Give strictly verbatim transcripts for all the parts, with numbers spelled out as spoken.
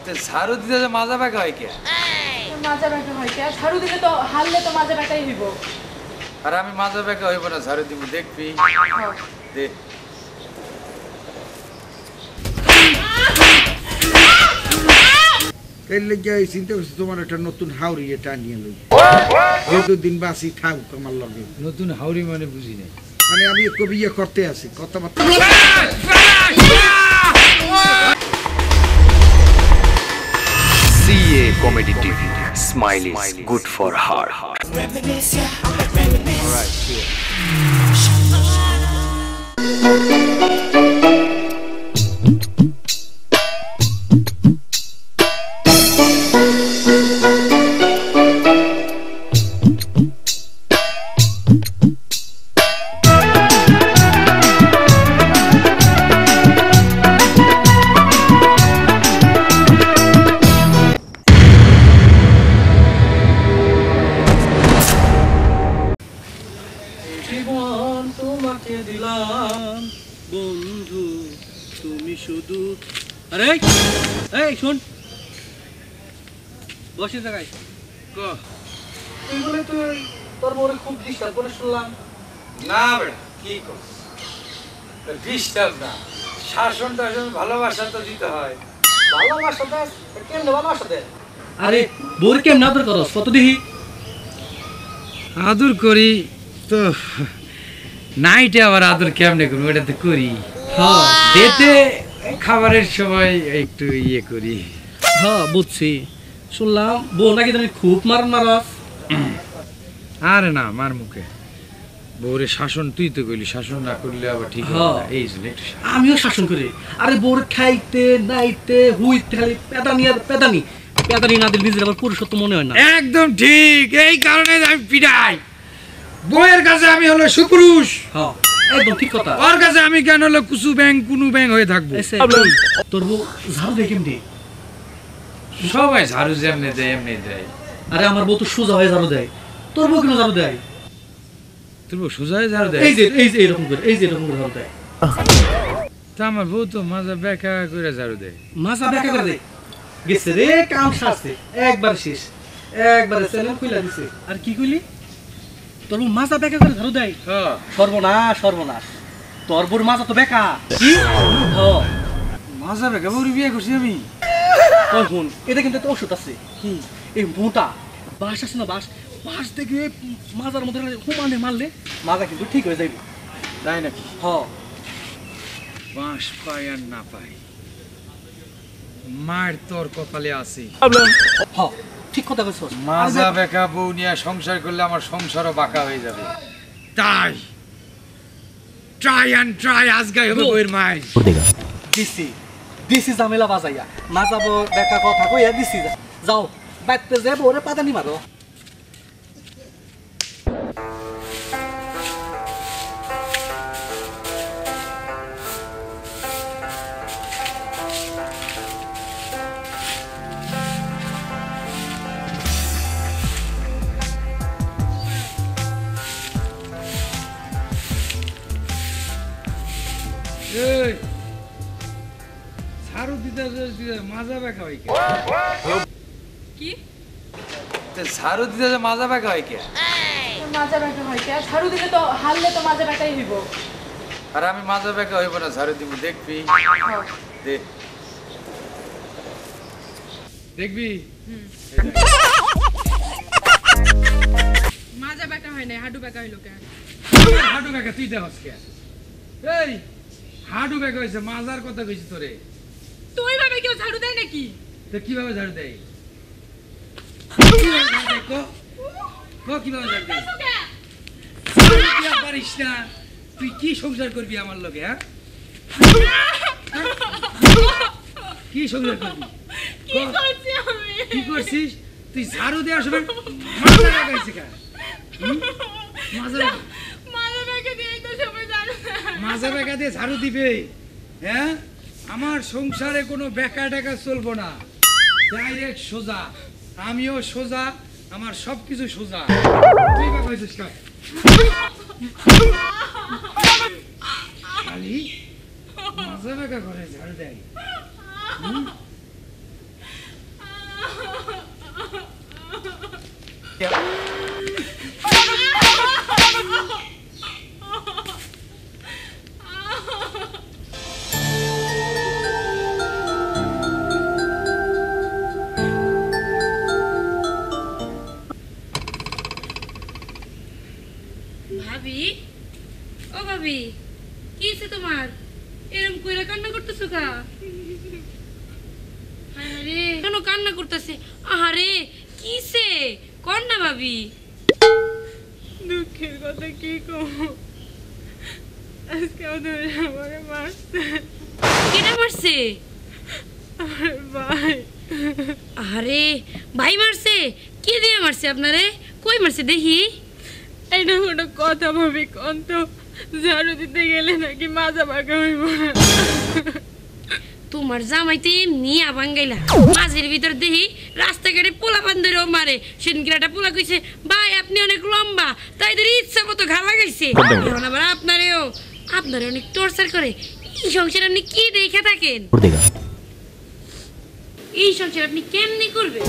ঝাড়ু দিতে যে মাজা বেঁকা হয় কে? মাজা বেঁকা হয় কে? ঝাড়ু দিলে তো হারলে তো মাজা বেঁকাই হইব। আর আমি মাজা বেঁকা হইব না, ঝাড়ু দিব, দেখবি দে। এর লেগে চিন্তা করছি তোমার একটা নতুন হাউরি এটা নিয়ে লই, যতদিন বাসি থাকুক আমার লগে। নতুন হাউরি মানে বুঝি নাই। মানে আমি কবি ইয়ে করতে আছি কথাবার্তা। C A Comedy TV, Smile is good for heart. Alright, sure. জীবন তোমাকে দিলাম বন্ধু, তুমি শুধু। আরে এই শোন, বসে জায়গায় তুই বলে তুই তোর বউরে খুব ডিস্টার্ব করে শুনলাম। না বেটা, কি করছিস? ডিস্টার্ব না, শাসন টাসন ভালোবাসা তো দিতে হয়। ভালোবাসা দেয় কেমনে? ভালোবাসা দেয় আরে বউরে কেমন আদর করস কত দেখি। আদর করি তো নাইটে আবার আদর কেমনে করবো, এটা তো করি। হ্যাঁ ডেতে খাবারের সময় একটু ইয়ে করি। হ্যাঁ বুঝছি, শুনলাম বউ নাকি তুমি খুব মার মারস। আরে না, মার মুখে বউরে শাসন, তুই তো কইলি শাসন না করলে আবার ঠিক হবে না। এই জন্য একটু শাসন। আমিও শাসন করি। আরে বউরে খাইতে নাইতে হুইতে খালি পেদানি আর পেদানি পেদানি না দিলে নিজের আবার পুরুষত্ব মনে হয় না। একদম ঠিক, এই কারণে আমি পিটাই। বউয়ের কাছে আমি হলো সুপুরুষ, হ্যাঁ একদম ঠিক কথা। ওর কাছে আমি কেন হলো কুসু ব্যাং কুনু ব্যাং হয়ে থাকবো? তোর বউ ঝাড়ু দেয় কেমনি? সবাই ঝাড়ু যেমনি দেয় এমনি দেয়। আরে আমার বউ তো সোজা হয়ে ঝাড়ু দেয়, তোর বউ কেন ঝাড়ু দেয়? তোর বউ সোজা হয়ে ঝাড়ু দেয়? এই যে এই যে এরকম করে, এই যে এরকম করে ঝাড়ু দেয়। তা আমার বউ তো মাজা বেঁকা করে ঝাড়ু দেয়। মাথা বেঁকা করে দেয়। গেছে রে কাম সারছে, একবার শেষ, একবারে চ্যানেল খুইলা দিছে। আর কি কইলি? তোর বউ মাথা বেঁকা করে ঝাড়ু দেয়? হ্যাঁ। সর্বনাশ সর্বনাশ, তোর বউর মাথা তো বেঁকা। কি? হ্যাঁ মাজা বেঁকা বউর বিয়ে করছি আমি। ওই শুন, এটা কিন্তু একটা ওষুধ আছে। কি? এই মোটা বাঁশ আছে না, বাঁশ বাঁশ থেকে মাজার মধ্যে হুমানে মারলে মাজা কিন্তু ঠিক হয়ে যাইবে। তাই নাকি? হ বাঁশ পাই আর না পাই, মার তোর কপালে আছে। হ ঠিক কথা কইছস। মাজা বেঁকা বউ নিয়ে সংসার করলে আমার সংসারও বাঁকা হয়ে যাবে। তাই ট্রাই অ্যান্ড ট্রাই, আজকে হবে বউয়ের মায়ের। দিছি দিছি ঝামেলা বাজাইয়া মাজা বউ দেখা কথা কইয়া দিছি। যাও বাইতে যে বউরে পাতানি মারো। এই ঝাড়ু দিতে মাজা বেঁকা হয় কে? কি? ঝাড়ু দিতে মাজা বেঁকা হয় কে? মাজা বেঁকা হয় কে? ঝাড়ু দিলে তো হারলে তো মাজা বেঁকাই হইব। আর আমি মাজা বেঁকা হইব না, ঝাড়ু দিব, দেখবি দে। দেখবি মাজা বেঁকা হয় না, হাঁটু বেঁকা হইলো কেন? হাঁটু বেঁকা তুই দেখস কে? এই হাঁটু বেঁকা হয়েছে, মাজার কথা কইছি তোরে। তুই ভাবে কেউ ঝাড়ু দেয় নাকি? তো কিভাবে ঝাড়ু দেয়? কিভাবে ঝাড়ু দেয়? পারিস না তুই? কি সংসার করবি আমার লগে? হ্যাঁ কি সংসার করবি? কি করছিস তুই? ঝাড়ু দেওয়ার সময় মাজা বেঁকাইছে কেন? মাজা বেঁকা দিয়ে ঝাড়ু দিবে? হ্যাঁ আমার সংসারে কোনো বেকা টেকা চলবো না, ডাইরেক্ট সোজা। আমিও সোজা, আমার সবকিছু সোজা। তুই বা কইছিস কাজ খালি মাজা বেঁকা করে ঝাড়ু দেয়। ভাবি, ও ভাবি, কি হইছে তোমার? এরকম কইরা কান্না করতেছো কা? আরে কেন কান্না করতেছে? আহারে কিসে? কর না ভাবি। দুঃখের কথা কি কম, আজকে ওদের আমারে মারছে। কেডা মারছে? আরে ভাই, আরে ভাই মারছে? কে দিয়ে মারছে আপনারে? কই মারছে দেখি? এটা কোনো কথা ভাবি কোন তো, ঝাড়ু দিতে গেলে নাকি মাজা বাঁকা হইব না। তোমার জামাইতে এমনি আবাঙ্গাইলা, মাঝের ভিতর দেখি রাস্তাঘাটে পোলা বান্ধবেও মারে। সেদিনকে পোলা কইছে ভাই আপনি অনেক লম্বা, তাই এদের ইচ্ছা মতো ঘা লাগাইছে। এখন আবার আপনারেও আপনারে অনেক টর্চার করে। এই সংসার আপনি কি দেখে থাকেন? এই সংসার আপনি কেমনি করবেন?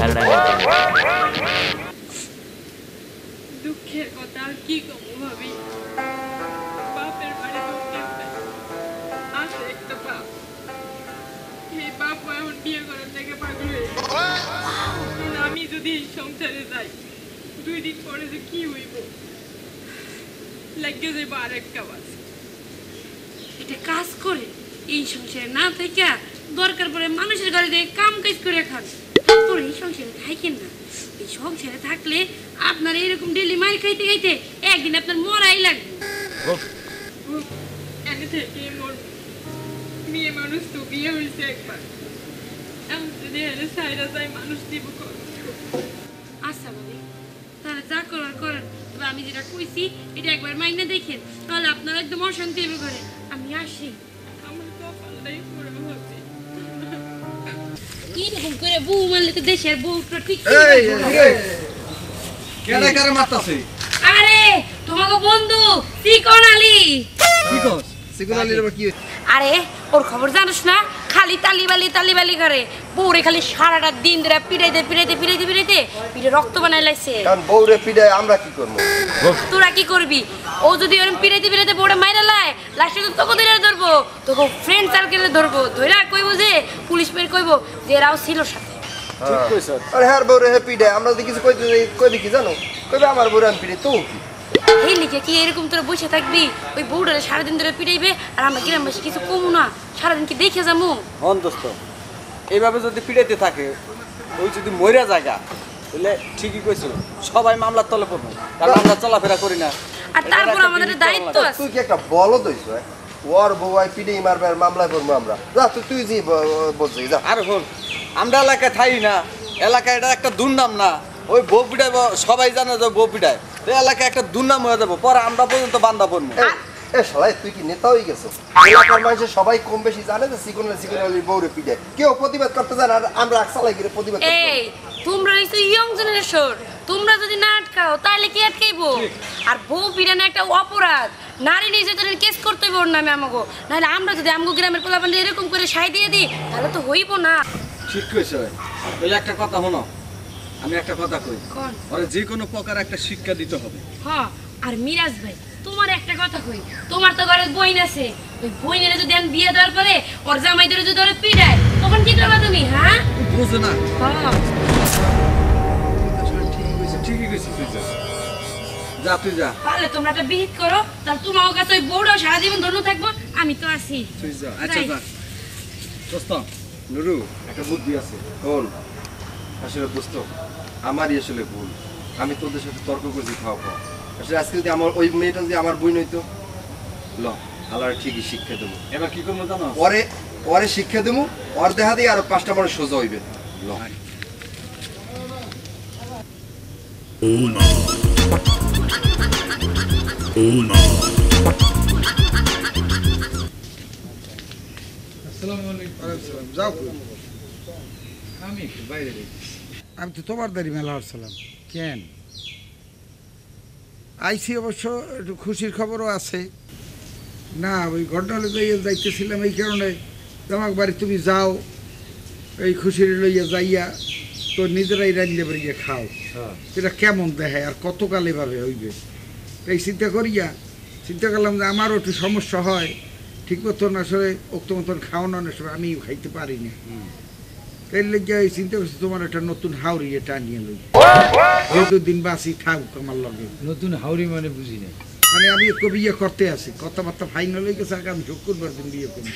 দুঃখের কথা আর কি কম ভাবি, বাপের বাড়ি দুঃখের আছে একটা বাপ, এই বাপ এখন বিয়ে করার থেকে পাগল হয়ে গেছে। এখন আমি যদি এই সংসারে যাই, দুই দিন পরে যে কি হইব, লাগিয়ে যাইব আর একটা বাস। এটা কাজ করে এই সংসারে না থেকে দরকার পড়ে মানুষের ঘরে দিয়ে কাম কাজ করে খান, তারপরে এই সংসারে থাকেন না। এই সংসারে থাকলে আপনার এরকম ডেলি মার খাইতে খাইতে একদিন আপনার মরাই লাগবে। এনে থেকে মোর মেয়ে মানুষ তো বিয়ে হয়েছে একবার, আমি যদি এনে সাইরা যাই মানুষ দিব কত? আচ্ছা ভাবি, তাহলে যা করার করেন। তবে আমি যেটা কইছি এটা একবার মাইনে দেখেন, তাহলে আপনার একদম অশান্তি হবে ঘরে। আমি আসি। আমার কপালটাই পুরো হচ্ছে। এরকম করে বউ মারলে তো দেশের বউটা ঠিক এই কেডা কারে মারতাছে? আরে তোমাকে বন্ধু চিকন আলী। কি কস? সিকুলালির কি হইছে? আরে ওর খবর জানোস না? খালি তালিবালি তালিবালি করে বউরে, খালি সারাটা দিন ধরে পিড়াইতে পিড়াইতে পিড়াইতে পিড়াইতে পিড়ে রক্ত বানাই লাইছে। কারণ বউরে পিড়ায় আমরা কি করবো? তোরা কি করবি? ও যদি ওরম পিড়াইতে পিড়াইতে বউরে মাইরা লায়, লাস্টে তো তোকে ধরে ধরবো, তোকে ফ্রেন্ড সার্কেলে ধরবো, ধইরা কইবো যে পুলিশ বের কইবো যে এরাও ছিল সাথে। ঠিক কইছ। আরে হ্যাঁ বউরে হে পিড়ায়, আমরা যদি কিছু কইতে যাই কইবি কি জানো? কইবে আমার বউরে আমি পিড়াই, তো কি? এই লিখে কি এরকম তোরা বসে থাকবি? ওই বউটারে সারাদিন ধরে পিড়াইবে আর আমরা গ্রামবাসী কিছু কমু না, সারাদিন কি দেখে যাবো? হন দোস্ত, এইভাবে যদি পিড়াইতে থাকে, ওই যদি মইরা জায়গা তাহলে ঠিকই কইছো, সবাই মামলার তলে পড়বো, কারণ আমরা চলাফেরা করি না। আর তারপর আমাদের একটা দায়িত্ব আছে। তুই কি একটা বলদ হইছ? ওর বউ আই পিড়াই মারবে আর মামলায় পড়বো আমরা। যা তুই তুই জি বলছিস যা। আর হল আমরা এলাকায় থাই না, এলাকায় এটা একটা দুর্নাম না। ওই বউ পিড়াইব, সবাই জানে যে বউ পিড়ায়, এই এলাকায় একটা দুর্নাম হয়ে যাবো, পরে আমরা পর্যন্ত বান্ধা পড়বো। এ, এ শালাই তুই কি নেতা হয়ে গেছো? এলাকার মানুষের সবাই কম বেশি জানে যে সিকুনালি সিকুনালি বউরে পিড়ায়, কেউ প্রতিবাদ করতে জানে আর আমরা আকসালাই গিয়ে প্রতিবাদ করতে জানি। এই তোমরা হইছো ইয়ং জেনারেশন, তোমরা যদি না আটকাও তাহলে কি আটকাইবো? আর বউ পিড়ানো একটা অপরাধ, নারী নির্যাতনের কেস করতে হবে ওর নামে আমাগো, নাহলে আমরা যদি আমগো গ্রামের পোলাপান এরকম করে সাই দিয়ে দিই তাহলে তো হইব না। ঠিক কইছো। ওই একটা কথা শোনো, আমি একটা কথা কই, কোন? ওরে যে কোনো প্রকার একটা শিক্ষা দিতে হবে। হ্যাঁ, আর মিরাজ ভাই তোমার একটা কথা কই, তোমার তো ঘরে বইন আছে, ওই বইনের যদি আমি বিয়ে দেওয়ার পরে ওর জামাইদের যদি ধরে পিড়ায় তখন কি করবা তুমি? হ্যাঁ বুঝো না? হ্যাঁ ঠিকই কইছিস, ঠিকই কইছিস তুই যা। যা তুই যা। তাহলে তোমরা একটা বিহিত করো, তাহলে তোমার কাছে ওই বউটাও সারা জীবন ধন্য থাকবো, আমি তো আছি। তুই যা। আচ্ছা যাই। যা। দোস্ত, নুরু একটা বুদ্ধি আছে। শোন, আসলে দোস্ত আমারই আসলে ভুল, আমি তোদের সাথে তর্ক করছি খাওয়া খাওয়া। আসলে আজকে যদি আমার ওই মেয়েটা যদি আমার বই নইতো, ল আল্লাহ ঠিকই শিক্ষা দেবো। এবার কি করবো জানো? পরে পরে শিক্ষা দেবো, ওর দেখা দিয়ে আরো পাঁচটা মানুষ সোজা হইবে। ল আসসালামু আলাইকুম। যাও। আমি একটু বাইরে দেখি। আমি তো তোমার দাঁড়ি মেলা হচ্ছিলাম। কেন আইসি? অবশ্য একটু খুশির খবরও আছে। না ওই ঘটনালে যাইয়া যাইতেছিলাম এই কারণে, তোমাক বাড়ি তুমি যাও, এই খুশির লইয়া যাইয়া তো নিজেরাই রান্না বাড়িয়ে খাও হ্যাঁ। এটা কেমন দেখে আর কতকাল এভাবে হইবে এই চিন্তা করিয়া চিন্তা করলাম যে আমারও একটু সমস্যা হয় ঠিক মতন আসলে অক্ত মতন খাওয়ানোর সময় আমিও খাইতে পারি না তাই লেগে এই চিন্তা করছি তোমার একটা নতুন হাওড়ি এটা নিয়ে লই দুদিন বাসি থাকুক আমার লগে নতুন হাউরি মানে বুঝি না। মানে আমি একটু বিয়ে করতে আসি কথাবার্তা ফাইনাল হয়ে গেছে আগামী শুক্রবার দিন বিয়ে করবো।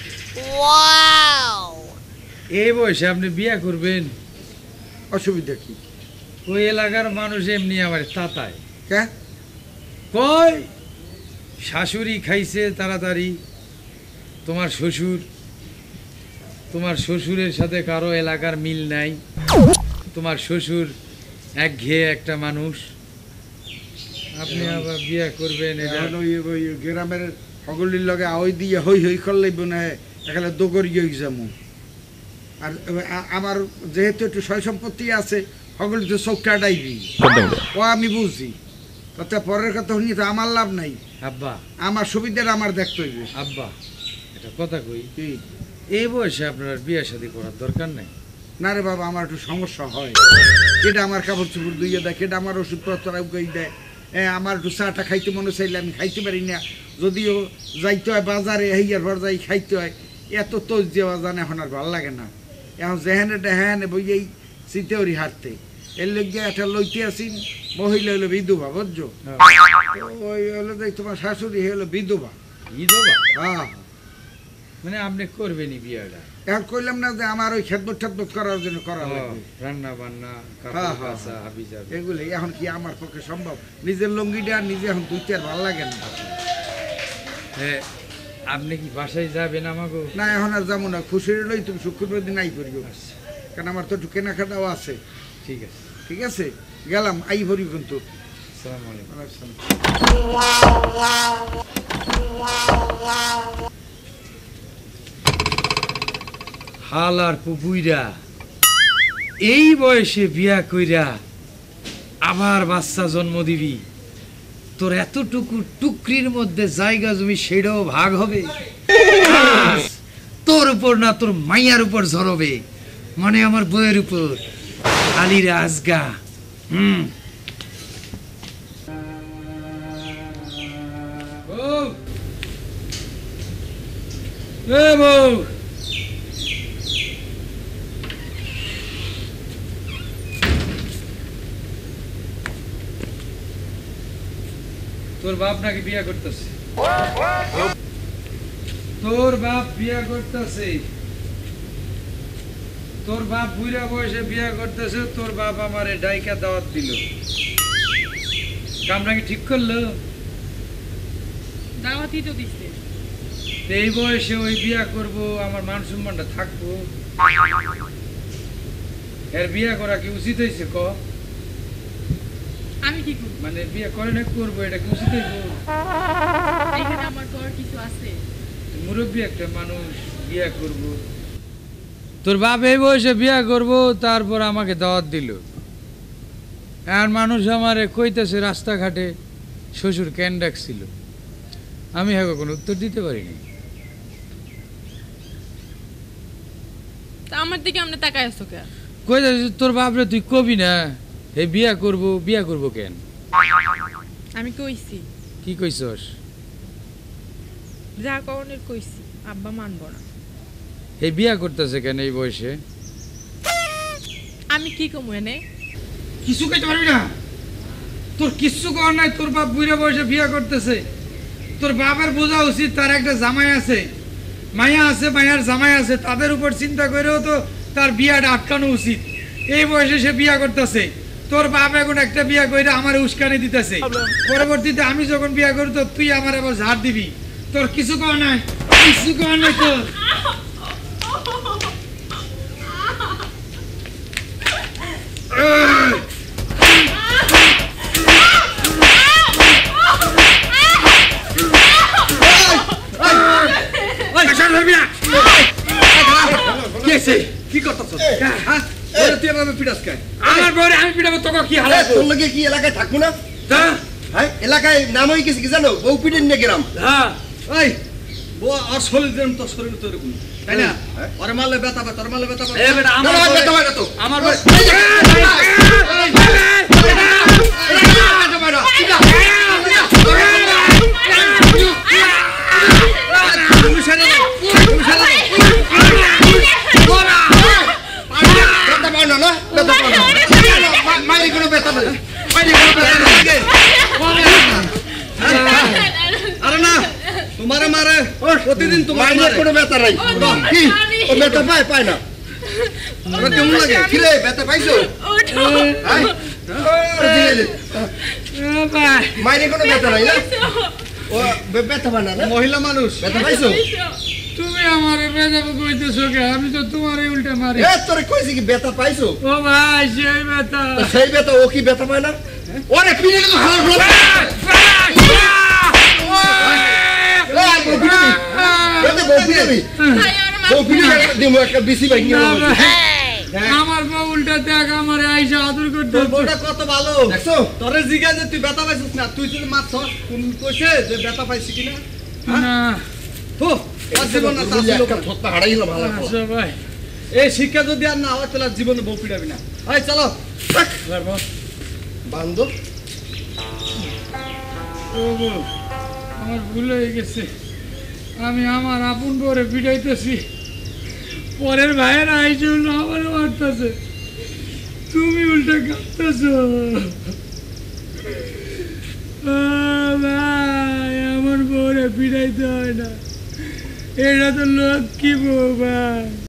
এই বয়সে আপনি বিয়া করবেন? অসুবিধা কি? ওই এলাকার মানুষ এমনি আমার তাতায় কে কয় শাশুড়ি খাইছে তাড়াতাড়ি, তোমার শ্বশুর তোমার শ্বশুরের সাথে কারো এলাকার মিল নাই, তোমার শ্বশুর একঘেয়ে একটা মানুষ, আপনি আবার বিয়া করবেন? এটা এখন ওই ওই গ্রামের সকলের লগে আওই দিয়ে হই হই করলেই মনে হয় এখানে দোগর গিয়ে যাবো। আর আ- আমার যেহেতু একটু সয় সম্পত্তি আছে সকল তো চোখটা ডাইবি ও আমি বুঝি, তাতে পরের কথা শুনি তো আমার লাভ নাই, আব্বা আমার সুবিধাটা আমার দেখতে হইবে। আব্বা এটা কথা কই, কি এই বয়সে আপনার বিয়া শাদী করার দরকার নাই। না রে বাবা, আমার একটু সমস্যা হয়, কেটা আমার কাপড় চোপড় ধুইয়ে দেয়, কেটা আমার ওষুধপত্র উগাই দেয়, হ্যাঁ আমার একটু চাটা খাইতে মনে চাইলে আমি খাইতে পারি না, যদিও যাইতে হয় বাজারে হেয়ার ভর যাই খাইতে হয়, এত তোজ দেওয়া জানে এখন আর ভালো লাগে না। এখন যেহেনে টেহেনে বই এই চিতেওরি হাঁটতে এর লোক একটা লইতে আসি, মহিলা হলো বিধবা বুঝছো, ওই হলো যে তোমার শাশুড়ি হলো বিধবা। বিধবা? হ্যাঁ মানে আপনি করবেনই বিয়াটা? এখন কইলাম না যে আমার ওই খেদমত ঠেদমত করার জন্য করা লাগবে, রান্না বান্না হ্যাঁ, হ্যাঁ, এগুলি এখন কি আমার পক্ষে সম্ভব? নিজের লঙ্গিটা আর নিজে এখন দুইতে আর ভালো লাগে না। হ্যাঁ, আপনি কি বাসায় যাবেন আমাকে? না এখন আর যাবো না, খুশি হলেই তুমি শুক্রবার দিন আই করিও, কারণ আমার তো একটু কেনাকাটাও আছে। ঠিক আছে ঠিক আছে গেলাম, আই ভরি কিন্তু। আসসালামু আলাইকুম। হাল আর পুপুইরা এই বয়সে বিয়া কইরা আবার বাচ্চা জন্ম দিবি, তোর এতটুকু টুকরির মধ্যে জায়গা জমি সেটাও ভাগ হবে, তোর উপর না তোর মাইয়ার উপর ঝরবে, মানে আমার বইয়ের উপর আলির আজগা। হুম বউ, এ বউ, তোর বাপ নাকি বিয়া করতেছে? তোর বাপ বিয়া করতেছে, তোর বাপ বুড়া বয়সে বিয়া করতেছে, তোর বাপ আমারে ডাইকা দাওয়াত দিল, কাম নাকি ঠিক করলো? দাওয়াতই তো দিছে। এই বয়সে ওই বিয়া করব, আমার মান সম্মানটা থাকবো? এর বিয়া করা কি উচিত হয়েছে? ক আমি কি করব? মানে বিয়া করে না করবো, এটা কি উচিত হইব? এখানে আমার করার কিছু আছে? মুরব্বী একটা মানুষ বিয়া করব, তোর বাপ এই বয়সে বিয়া করব, তারপর আমাকে দাওয়াত দিল, আর মানুষ আমারে কইতেছে রাস্তাঘাটে শ্বশুর কেন ডাকছিল, আমি হ্যাঁ কোনো উত্তর দিতে পারিনি। তা আমার দিকে আমরা তাকায় আছো কেন? কইতেছে তোর বাপরে তুই কবি না হে বিয়া করব, বিয়া করব কেন? আমি কইছি, কি কইছস? যা করণের কইছি, আব্বা মানবো না। এই বিয়া করতেছে কেন এই বয়সে? আমি কি কমু এনে? কিছু কইতে পারবি না, তোর কিচ্ছু কর নাই, তোর বাপ বুড়া বয়সে বিয়া করতেছে, তোর বাবার বোঝা উচিত তার একটা জামাই আছে, মাইয়া আছে, মাইয়ার জামাই আছে, তাদের উপর চিন্তা করেও তো তার বিয়াটা আটকানো উচিত। এই বয়সে সে বিয়া করতেছে, তোর বাপ এখন একটা বিয়া করে আমার উস্কানি দিতেছে, পরবর্তীতে আমি যখন বিয়া করি তো তুই আমার আবার ঝাড় দিবি, তোর কিছু কর নাই, কিছু কর নাই তোর। কি করতেছ? আমার বউরে আমি পিটাবো, তোকে কি হালাবো? তোর লগে কি এলাকায় থাকবো না? তা হ্যাঁ, এলাকায় নাম হয়ে গেছে কি জানো? বউ পিটেন নিয়ে গেলাম। হ্যাঁ ওই বো আর শরীর দেন তো শরীর তো এরকম তাই না? ওরে মারলে ব্যথা পায়, তোর মারলে ব্যথা পায়। এ বেটা না, আমার না, বউরে- বেটা হয় না তো। আমার বউরে- ব্যথা পাও না মা- মাইরে কোনো ব্যথা নাই মাইরে কোনো ব্যথা নাই আরে না তোমারে মারে প্রতিদিন তোমার মাইরে কোনো ব্যথা নাই কি ও ব্যথা পায় পায় না তোমার কেমন লাগে কি রে ব্যথা পাইছো হ্যাঁ মাইরে কোনো ব্যথা নাই না ও বে- ব্যথা পায় না না? মহিলা মানুষ ব্যথা পাইছো তুমি আমারে বেজাবো কইতেছো কে? আমি তো তোমারে উল্টা মারি। এ তোরে কইছি কি ব্যথা পাইছো ও ভাই সেই ব্যথা। তো সেই ব্যথা ও কি ব্যথা পায় না ওরে পিলে তো হালা ফেলা আমার বউ উল্টা দেখ আমার আইসা আদর করতে তোর বউটা কত ভালো দেখছো তোরে জিজ্ঞা যে তুই ব্যথা পাইছিস না তুই যদি মারছ কোন কইছে যে ব্যথা পাইছিস কিনা না তো আর জীবন না তার ছিল কেন? আচ্ছা ভাই এই শিক্ষা যদি আর না হয় তাহলে আর জীবনে বউ পিটাবি না এই চলো বান্ধব ও বউ, আমার ভুল হয়ে গেছে আমি আমার আপন বউরে পিটাইতেছি পরের ভাইয়ের আইসে হলো আমার মারতেছে তুমি উল্টা কাঁদতেছো ও ভাই আমার বউরে পিটাইতে হয় না এটা তো লক্ষ্মী বউ ভাই